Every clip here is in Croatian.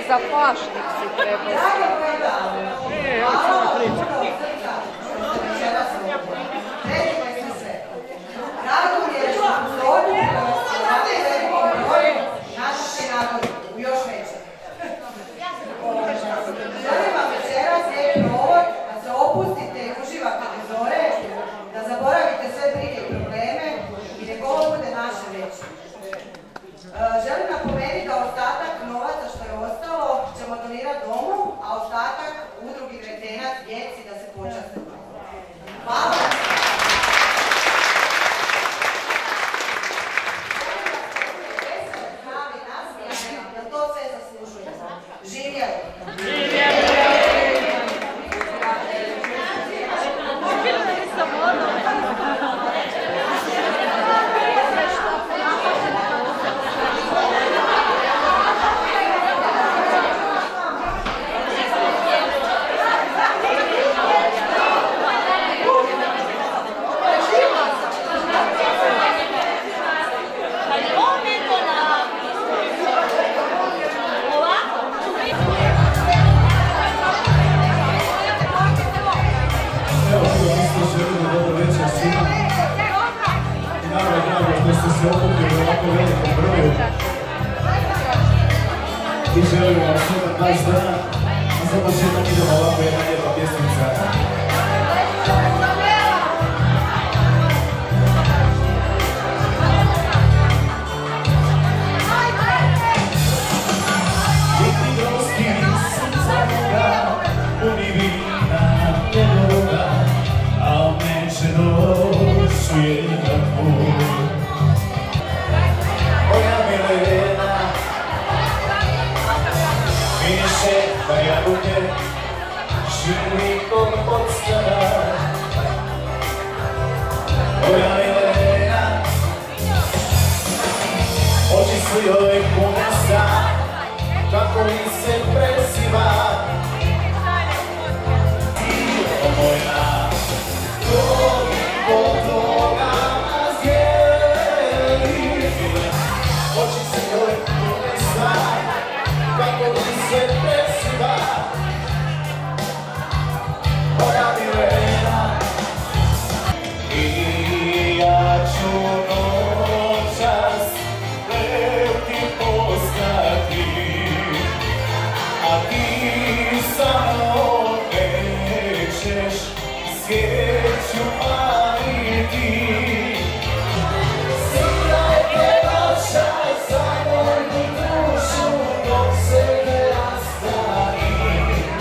za pašnik si trebao staviti. Evo cijela priča. Drago mi je što u ovdje naši narodi u još većem. Želim vam večeras lijepi provod da se opustite i uživate do zore, da zaboravite sve brige i probleme i nek ovo bude naše veće. Želim napomenuti da ostatak novaca što je ostalo ćemo donirati domu, a ostatak udrugi Vretenac djeci da se počastimo. Hvala! I želim vam sretan 20 dana, a za početak idemo ovako jedna lijepa pjesmica. Biti dosti sunca moga, puni vina njegoga, a neće doći jedan put. Moja Milena piše da jabuke živi kod podstara. Moja Milena oči su joj pune sna, kako mi se preziva. Tilo moja, toliko toga zdjeli. Oči su joj pune sna, kako mi se preziva. Moja Milena. I ja ću noćas leti postati, a ti samo nećeš svijeću paliti. Svirajte noćas za moju dušu dok se ne rastani.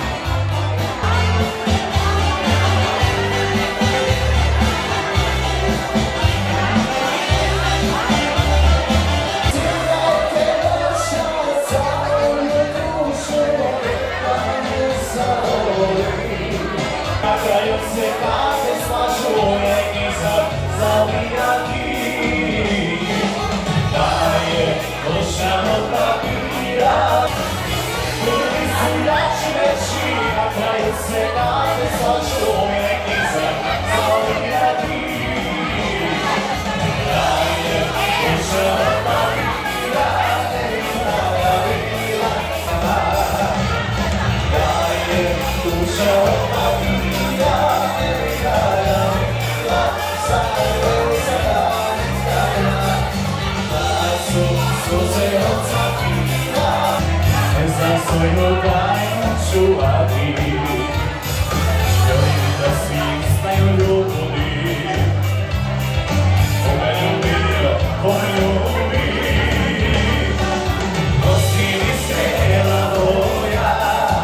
Svirajte noćas za moju dušu neka me zavoli. Na kraju se kase slažu neki zavijati. Da je došao papira, prvi su jači veći, na kraju se kase slažu neki zavijati. Da je došao papira, ne znala bila sama. Da je došao papira, ne znala bila sama. Suze od zapira, ne znam svoju tajnu čuvati. Želim da svi znaju ljudi, ko me ljubio, ko me ljubi. Nosi mi strela boja.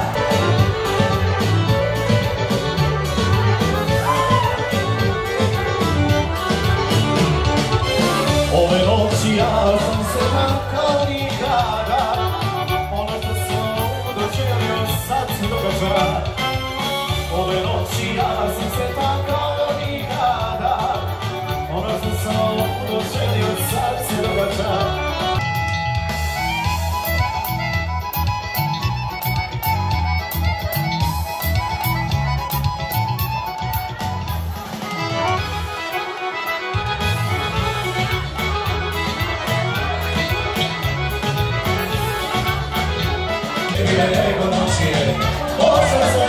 Ove noći ja sam se kao nikada, ono što sam doželio sad se događa. Ove noći ja sam se kao nikada, ono što sam doželio sad se događa. žive nego noće, osa za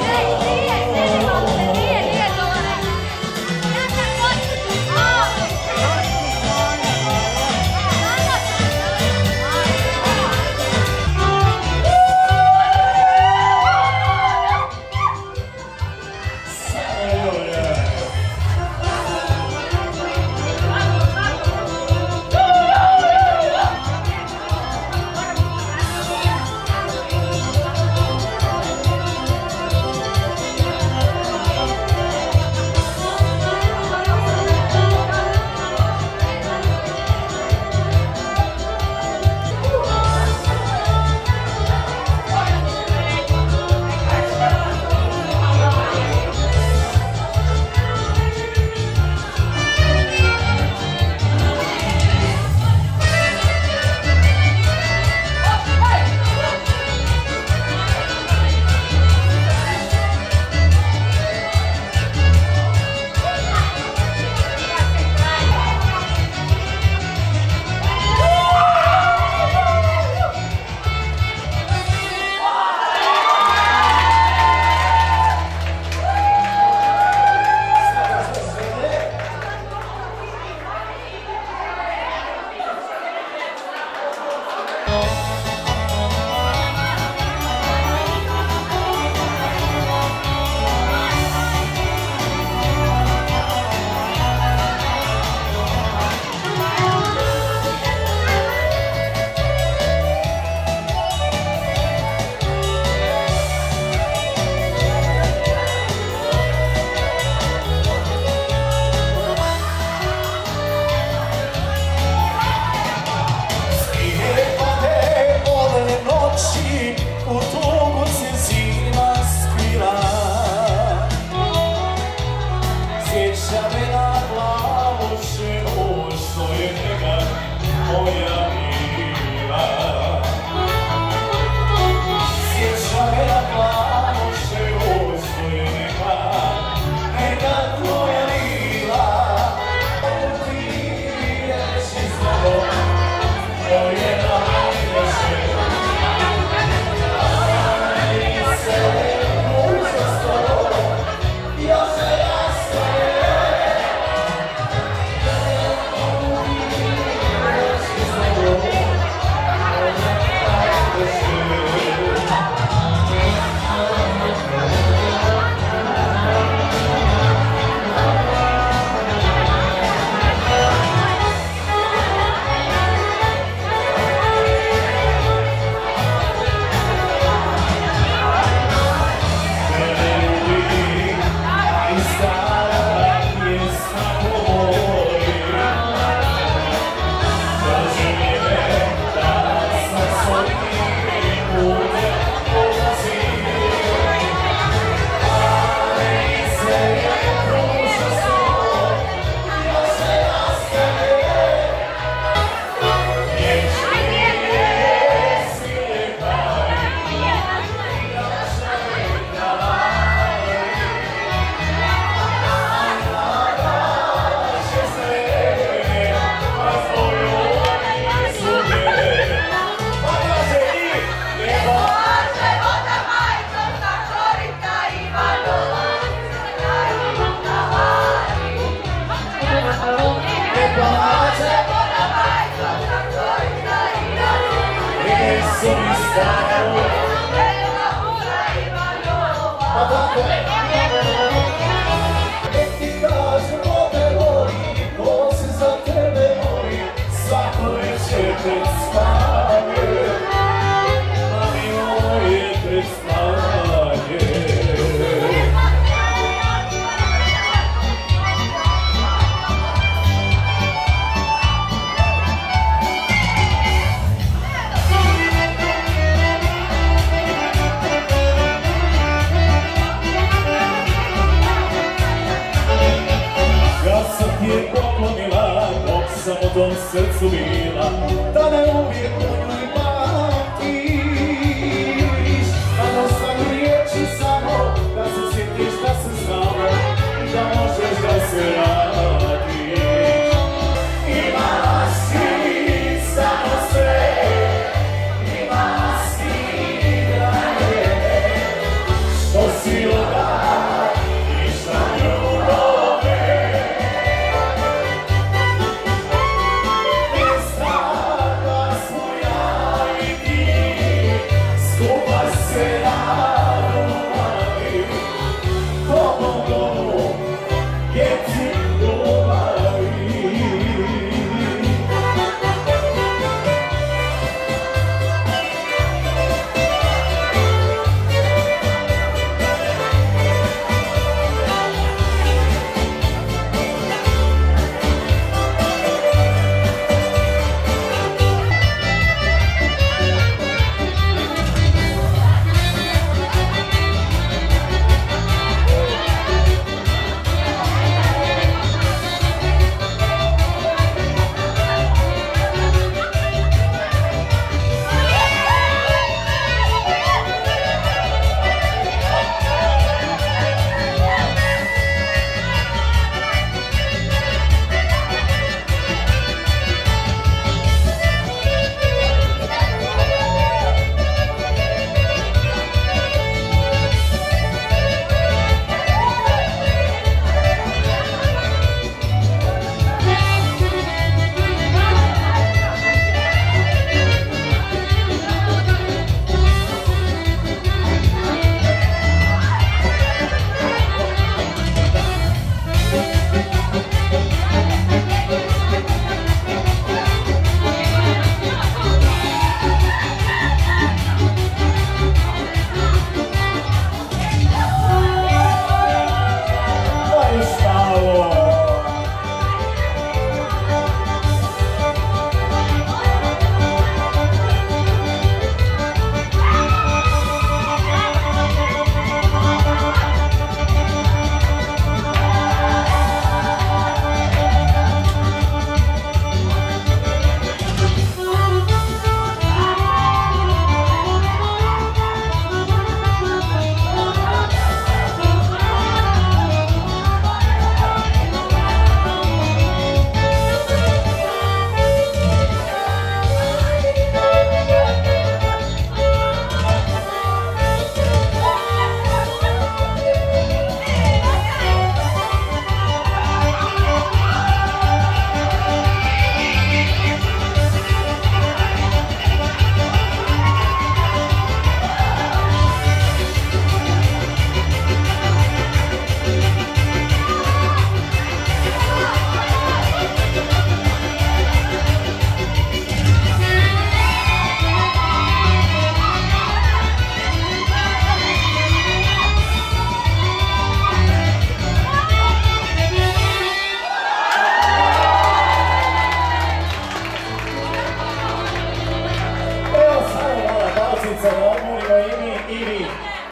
srcu bila, da me uvijek uvijek pamtiš. Da nosam riječi samo, da se sjetiš da se znamo, da možeš da se radiš. Imala si samo sve, imala si se nama